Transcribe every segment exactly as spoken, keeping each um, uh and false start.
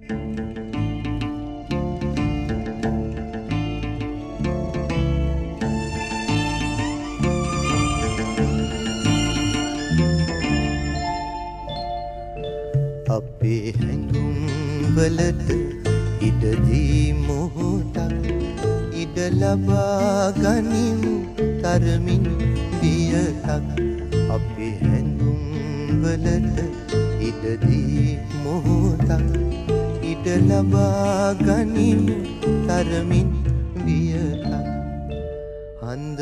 අපේ හැඟුම් වලට ඉඩ දී මොහොතක් ඉඩ ලබා ගනිමු තරමින් වියතක්. අපේ හැඟුම් වලට ඉඩ දී මොහොතක් ඉඩ ලබා ගනිමු තරමින් වියතක්. හඳ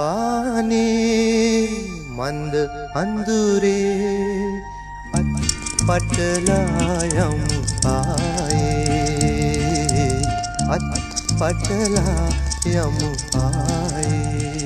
පානේ මන්ද අඳුරේ පටලා යමු ආයේ අත් පටලා යමු ආයේ.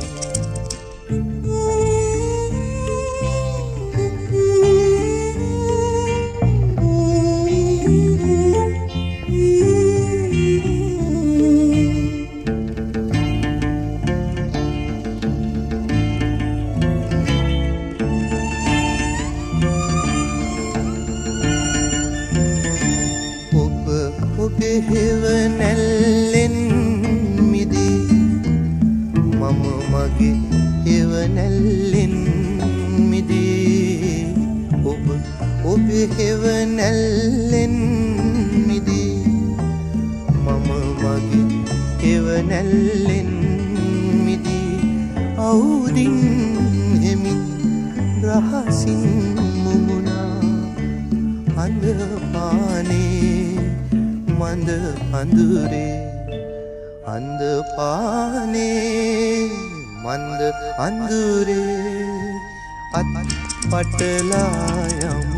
ඔබේ හෙවණැල්ලෙන් මිදී මම මගේ හෙවණැල්ලෙන් මිදී. ඔබ ඔබේ හෙවණැල්ලෙන් මිදී මම මගේ හෙවණැල්ලෙන් මිදී. අවුදින් හෙමින් රහසින් මුමුණා හඳ පානේ මන්ද අඳුරේ. හඳ පානේ මන්ද අඳුරේ අත් පටලා යමු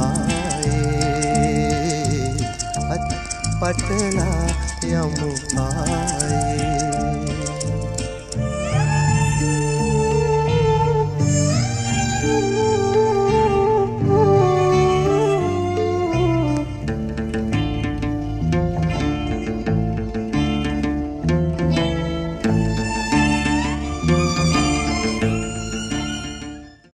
ආයේ අත් පටලා යමු ආයේ. Thank you.